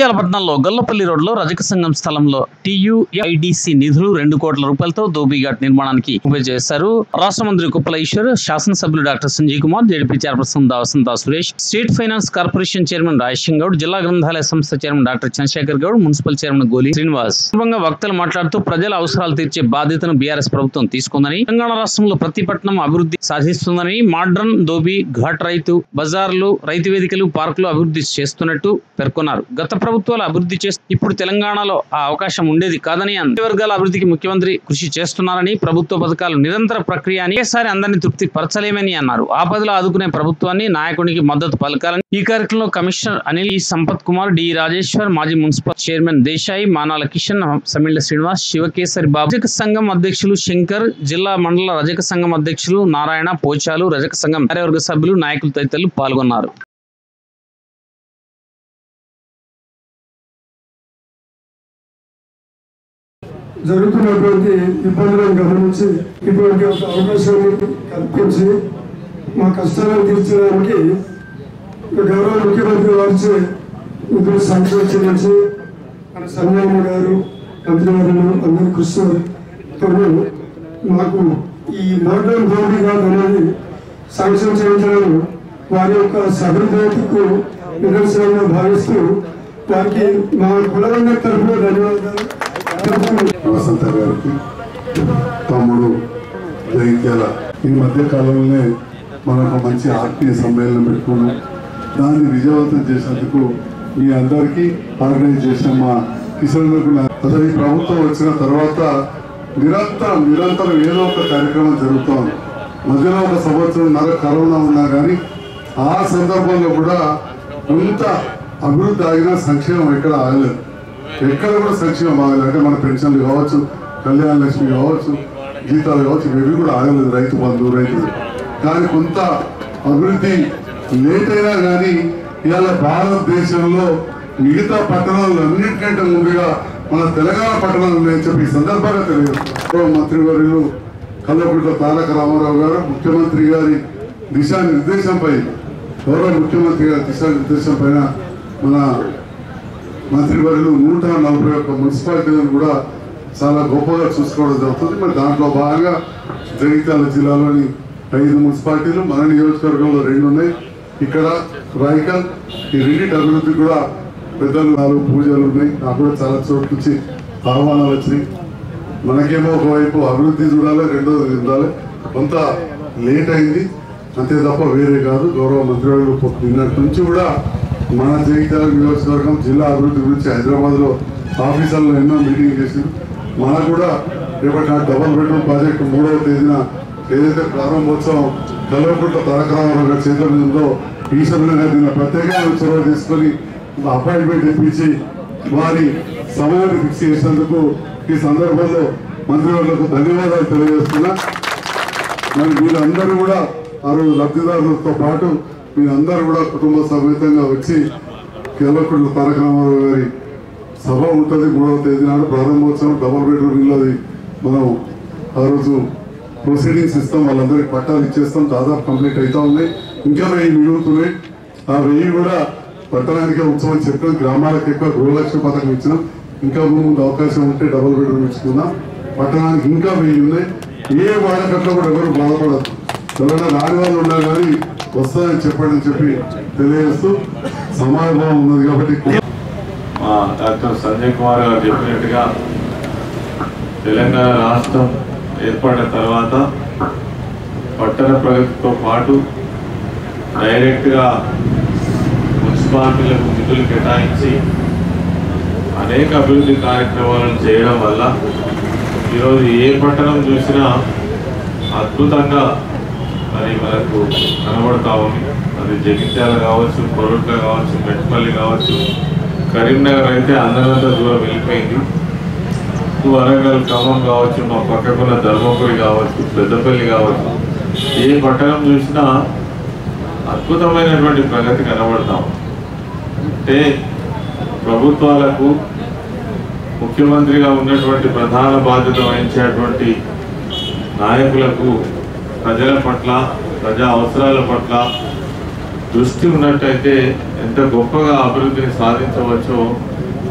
జగిత్యాల పట్టణంలో గొల్లపల్లి రోడ్లో రజక సంఘం స్థలంలో TUIDC నిధులు 2 కోట్ల రూపాయలతో ధోబీఘాట్ నిర్మాణానికి ఉపయోగించారు. రాష్ట్ర మంత్రి కుప్పల ఈశ్వర్, శాసనసభ్యులు doctor Sanjay Kumar, ZP chairperson Vasantha Suresh, state finance corporation chairman Rajesham Goud, జిల్లా గ్రంథాలయ సంస్థ chairman doctor Chandrashekar Goud, municipal chairman Goli Srinivas. వక్తలు మాట్లాడుతూ ప్రజల అవసరాలు తీర్చే బాధ్యతను బీఆర్ఎస్ ప్రభుత్వం తీసుకుందని, తెలంగాణ రాష్ట్రంలో ప్రతి పట్టణం అభివృద్ధి సాధిస్తుందని, మోడ్రన్ ధోబీ ఘాట్ రైతు బజార్లు, రైతు వేదికలు, పార్కులు అభివృద్ధి చేస్తున్నట్టు పేర్కొన్నారు. గత ప్రభుత్వాలు అభివృద్ధి చేస్తూ ఇప్పుడు తెలంగాణలో ఆ అవకాశం ఉండేది కాదని, అన్ని వర్గాల అభివృద్ధికి ముఖ్యమంత్రి కృషి చేస్తున్నారని, ప్రభుత్వ పథకాలు నిరంతర ప్రక్రియ అని, ఒకేసారి అందరినీ తృప్తి పరచలేమని అన్నారు. ఆపదలో ఆదుకునే ప్రభుత్వాన్ని, నాయకునికి మద్దతు పలకాలని ఈ కార్యక్రమంలో కమిషనర్ అనిల్ సంపత్ కుమార్, డి రాజేశ్వర్, మాజీ మున్సిపల్ చైర్మన్ దేశాయి, మానాల కిషన్, సమిళ్ల శ్రీనివాస్, శివకేసరి బాబు, రజక సంఘం అధ్యక్షులు శంకర్, జిల్లా మండల రజక సంఘం అధ్యక్షులు నారాయణ, పోచాలు, రజక సంఘం కార్యవర్గ సభ్యులు, నాయకులు తదితరులు పాల్గొన్నారు. జరుగుతున్నటువంటి ఇబ్బందులను గమనించి ఇటువంటి ఒక అవకాశాన్ని కల్పించి మా కష్టాలను తీర్చడానికి గౌరవ ముఖ్యమంత్రి వారిచే నిధులు సంక్షేమించి మన సంజయ్ గారు, మంత్రివర్యులు అందరి కృషితో మాకు ఈ మోడ్రన్ ధోబీ ఘాట్ అనేది శాంక్షన్ చేయించడం వారి యొక్క సహృదయతకు నిదర్శనంగా భావిస్తూ వారికి మా కులరంగ తరఫున ధన్యవాదాలు. వసంత గారికి, తమ్ముడు జగిత్యాల, ఈ మధ్య కాలంలోనే మనకు మంచి ఆత్మీయ సమ్మేళనం పెట్టుకున్నాం. దాన్ని విజయవంతం చేసేందుకు మీ అందరికీ ఆర్గనైజ్ చేసిన మా కిషన్లకు అసలు ఈ ప్రభుత్వం వచ్చిన తర్వాత నిరంతరం ఏదో ఒక కార్యక్రమం జరుగుతోంది. మధ్యలో ఒక సంవత్సరంన్నర కరోనా ఉన్నా కానీ ఆ సందర్భంలో కూడా కొంత అభివృద్ధి ఆగినా సంక్షేమం ఎక్కడ ఆగలేదు. ఎక్కడ కూడా సంక్షేమం ఆగలేదు. అంటే మన పెన్షన్లు కావచ్చు, కళ్యాణ లక్ష్మి కావచ్చు, జీతాలు కావచ్చు, ఇవి కూడా ఆగలేదు. రైతు బంధు, రైతులు కానీ కొంత అభివృద్ధి లేట్ అయినా కానీ ఇవాళ భారతదేశంలో మిగతా పట్టణాలు అన్నింటికంటే ముందుగా మన తెలంగాణ పట్టణాలు ఉన్నాయని చెప్పి ఈ సందర్భంగా తెలియదు. మంత్రివర్యులు కల్వకుంట్ల తారక రామారావు గారు ముఖ్యమంత్రి గారి దిశానిర్దేశంపై, గౌరవ ముఖ్యమంత్రి గారి దిశానిర్దేశం పైన మన మంత్రివర్యులు 141 మున్సిపాలిటీలను కూడా చాలా గొప్పగా చూసుకోవడం జరుగుతుంది. మరి దాంట్లో భాగంగా జగిత్యాల జిల్లాలోని 5 మున్సిపాలిటీలు, మన నియోజకవర్గంలో 2 ఉన్నాయి. ఇక్కడ రాయికల్, ఈ రెండింటి అభివృద్ధి కూడా పెద్దలు 4 పూజలు ఉన్నాయి. నాకు కూడా చాలా చోట్ల నుంచి ఆహ్వానాలు వచ్చినాయి. మనకేమో ఒకవైపు అభివృద్ధి చూడాలి, రెండోది ఉండాలి. కొంత లేట్ అయింది అంతే తప్ప వేరే కాదు. గౌరవ మంత్రివర్యులు నిన్నటి నుంచి కూడా మన జగిత్యాల నియోజకవర్గం జిల్లా అభివృద్ధి గురించి హైదరాబాద్లో ఆఫీసర్లో ఎన్నో మీటింగ్ చేసింది. మనకు కూడా రేపటి డబుల్ బెడ్రూమ్ ప్రాజెక్టు 3వ తేదీన ఏదైతే ప్రారంభోత్సవం కల్వకుంట్ల తారక రామారావు గారి చేతుల మీద ఉందో, ఈశ్వరుని గారు దీన్ని ప్రత్యేకంగా చొరవ తీసుకొని అపాయింట్మెంట్ ఇప్పించి వారి సమయాన్ని ఫిక్స్ చేసినందుకు ఈ సందర్భంలో మంత్రివర్యులకు ధన్యవాదాలు తెలియజేస్తున్నా. మరి వీళ్ళందరూ కూడా ఆ రోజు లబ్ధిదారులతో పాటు మీరందరూ కూడా కుటుంబ సమేతంగా వచ్చి కల్వకుంట్ల తారక రామారావు గారి సభ ఉంటుంది 3వ తేదీ నాడు ప్రారంభోత్సవం. డబుల్ బెడ్రూమ్ ఇల్లు మనం ఆ రోజు ప్రొసీడింగ్స్ ఇస్తాం, వాళ్ళందరికీ పట్టాలు ఇచ్చేస్తాం. దాదాపు కంప్లీట్ అవుతా ఉన్నాయి. ఇంకా 1000 మిగులుతున్నాయి. ఆ 1000 కూడా పట్టణానికే ఉత్సవం చెప్పినాం. గ్రామాలకు ఎక్కువ గృహలక్ష్మి పథకం ఇచ్చినాం. ఇంకా ముందు అవకాశం ఉంటే డబుల్ బెడ్రూమ్ ఇచ్చుకుందాం. పట్టణానికి ఇంకా 1000 ఉన్నాయి. ఏ వాడకట్లో కూడా ఎవరు బాధపడదు. ఎవరైనా రాని వాళ్ళు ఉన్నా కానీ వస్తారని చెప్పండి అని చెప్పి తెలియజేస్తూ సమాధానం ఉన్నది కాబట్టి డాక్టర్ సంజయ్ కుమార్ గారు చెప్పినట్టుగా తెలంగాణ రాష్ట్రం ఏర్పడిన తర్వాత పట్టణ ప్రగతితో పాటు డైరెక్ట్గా మున్సిపాలిటీలకు నిధులు కేటాయించి అనేక అభివృద్ధి కార్యక్రమాలను చేయడం వల్ల ఈరోజు ఏ పట్టణం చూసినా అద్భుతంగా మరి మనకు కనబడతా ఉంది. అది జగిత్యాల కావచ్చు, కొరుట్ల కావచ్చు, మెట్పల్లి కావచ్చు, కరీంనగర్ అయితే అందరంతా దూరం వెళ్ళిపోయింది. వరంగల్, ఖమ్మం కావచ్చు, మా పక్కకున్న ధర్మపురి కావచ్చు, పెద్దపల్లి కావచ్చు, ఏ పట్టణం చూసినా అద్భుతమైనటువంటి ప్రగతి కనబడతాం. అంటే ప్రభుత్వాలకు ముఖ్యమంత్రిగా ఉన్నటువంటి ప్రధాన బాధ్యత వహించేటువంటి నాయకులకు ప్రజల పట్ల, ప్రజా అవసరాల పట్ల దృష్టి ఉన్నట్టయితే ఎంత గొప్పగా అభివృద్ధిని సాధించవచ్చో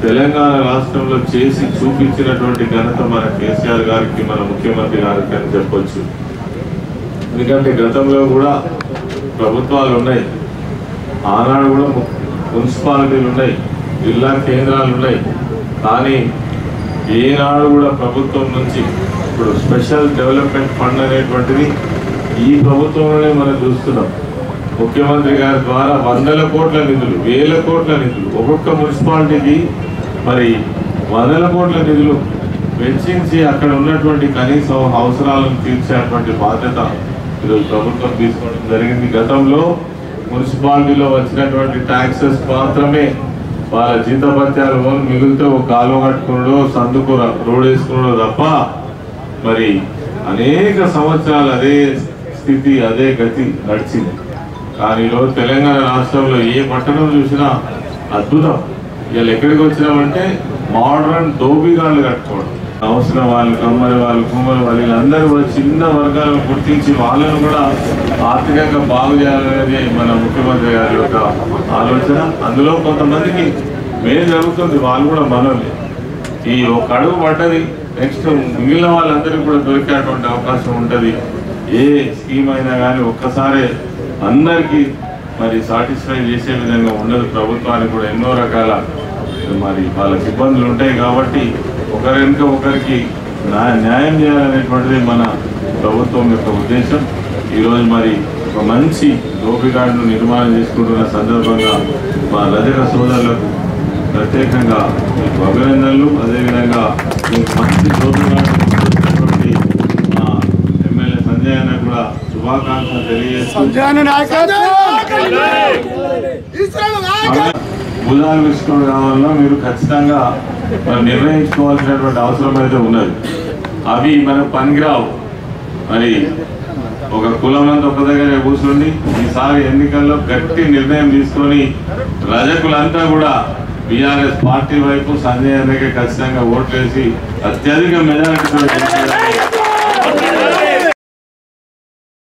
తెలంగాణ రాష్ట్రంలో చేసి చూపించినటువంటి ఘనత మన కేసీఆర్ గారికి, మన ముఖ్యమంత్రి గారికి అని చెప్పొచ్చు. ఎందుకంటే గతంలో కూడా ప్రభుత్వాలు ఉన్నాయి, ఆనాడు కూడా మున్సిపాలిటీలు ఉన్నాయి, జిల్లా కేంద్రాలు ఉన్నాయి. కానీ ఏనాడు కూడా ప్రభుత్వం నుంచి ఇప్పుడు స్పెషల్ డెవలప్మెంట్ ఫండ్ అనేటువంటిది ఈ ప్రభుత్వంలోనే మనం చూస్తున్నాం. ముఖ్యమంత్రి గారి ద్వారా వందల కోట్ల నిధులు, వేల కోట్ల నిధులు, ఒక్కొక్క మున్సిపాలిటీకి మరి వందల కోట్ల నిధులు వెచ్చించి అక్కడ ఉన్నటువంటి కనీస అవసరాలను తీర్చేటువంటి బాధ్యత ఈరోజు ప్రభుత్వం తీసుకోవడం జరిగింది. గతంలో మున్సిపాలిటీలో వచ్చినటువంటి ట్యాక్సెస్ మాత్రమే వాళ్ళ జీతభత్యాలు మిగిలితే ఒక కాలువ కట్టుకున్నాడో, సందుకు రోడ్ వేసుకున్నాడో తప్ప మరి అనేక సంవత్సరాలు అదే స్థితి, అదే గతి నడిచింది. కానీ ఈరోజు తెలంగాణ రాష్ట్రంలో ఏ పట్టణం చూసినా అద్భుతం. ఇవాళ ఎక్కడికి వచ్చినామంటే మోడర్న్ దోబిగాళ్ళు కట్టుకోవడం. అవసరం వాళ్ళు, కమ్మరి వాళ్ళు, కుమ్మరి వాళ్ళు, వీళ్ళందరూ కూడా చిన్న వర్గాలను గుర్తించి వాళ్ళను కూడా ఆర్థికంగా బాగు చేయాలనేది మన ముఖ్యమంత్రి గారి యొక్క ఆలోచన. అందులో కొంతమందికి మేలు జరుగుతుంది, వాళ్ళు కూడా మనల్ని ఈ ఒక అడుగు పడ్డది, నెక్స్ట్ మిగిలిన వాళ్ళందరికీ కూడా దొరికేటువంటి అవకాశం ఉంటుంది. ఏ స్కీమ్ అయినా కానీ ఒక్కసారి అందరికీ మరి సాటిస్ఫై చేసే విధంగా ఉండదు. ప్రభుత్వానికి కూడా ఎన్నో రకాల మరి వాళ్ళకి ఇబ్బందులు ఉంటాయి. కాబట్టి ఒకరి వెనుక ఒకరికి న్యాయం చేయాలనేటువంటిది మన ప్రభుత్వం యొక్క ఉద్దేశం. ఈరోజు మరి ఒక మంచి గోపిగాడును నిర్మాణం చేసుకుంటున్న సందర్భంగా మా రజక సోదరులకు ప్రత్యేకంగా మీకు అభినందనలు. అదేవిధంగా మీకు మంచి గోపిగాడు మా ఎమ్మెల్యే సంజయ్ అన్న కూడా శుభాకాంక్షలు తెలియజేస్తూ భుజాలు విసుకోవడం కావాలన్నా మీరు ఖచ్చితంగా నిర్ణయించుకోవాల్సినటువంటి అవసరం అయితే ఉన్నది. అవి మనకు పనికిరావు. మరి ఒక కులమంతా ఒక దగ్గర కూర్చుండి ఈసారి ఎన్నికల్లో గట్టి నిర్ణయం తీసుకొని రజకులంతా కూడా బీఆర్ఎస్ పార్టీ వైపు సంజయ్ అన్నకే ఖచ్చితంగా ఓట్లేసి అత్యధిక మెజారిటీతో